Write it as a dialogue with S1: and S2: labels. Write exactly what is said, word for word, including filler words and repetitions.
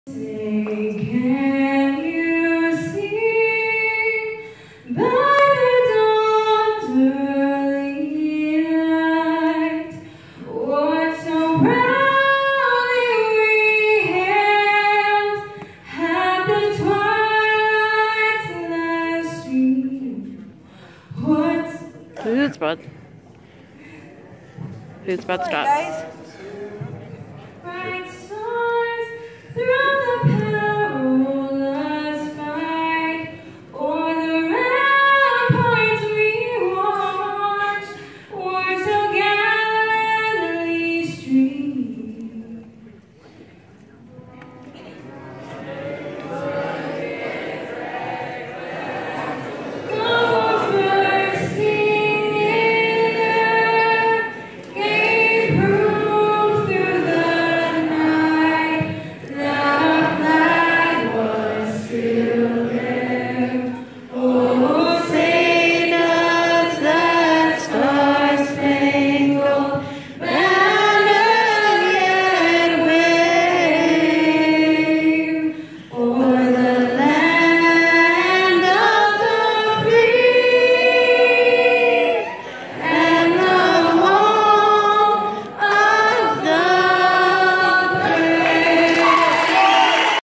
S1: Say, can you see by the dawn's early light what so proudly we hailed at the twilight's last stream? What?
S2: Who's Bud? Who's Bud? Stop.
S3: Guys.